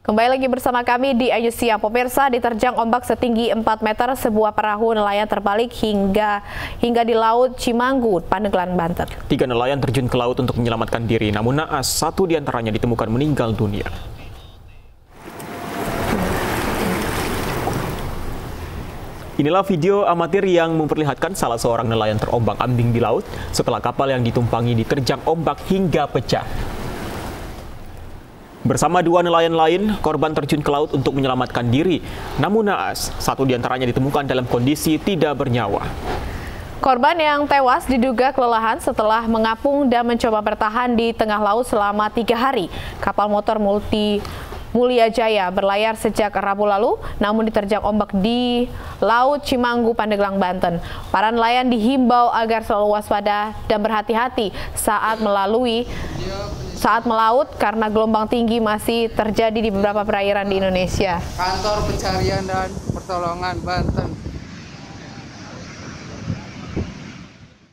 Kembali lagi bersama kami di Ayu Siang. Pemirsa, diterjang ombak setinggi 4 meter, sebuah perahu nelayan terbalik hingga di Laut Cimanggu, Pandeglang, Banten. 3 nelayan terjun ke laut untuk menyelamatkan diri, namun naas 1 diantaranya ditemukan meninggal dunia. Inilah video amatir yang memperlihatkan salah seorang nelayan terombang-ambing di laut setelah kapal yang ditumpangi diterjang ombak hingga pecah. Bersama 2 nelayan lain, korban terjun ke laut untuk menyelamatkan diri. Namun naas, 1 diantaranya ditemukan dalam kondisi tidak bernyawa. Korban yang tewas diduga kelelahan setelah mengapung dan mencoba bertahan di tengah laut selama 3 hari. Kapal motor Mulia Jaya berlayar sejak Rabu lalu, namun diterjang ombak di Laut Cimanggu, Pandeglang, Banten. Para nelayan dihimbau agar selalu waspada dan berhati-hati saat melaut karena gelombang tinggi masih terjadi di beberapa perairan di Indonesia. Kantor Pencarian dan Pertolongan Banten.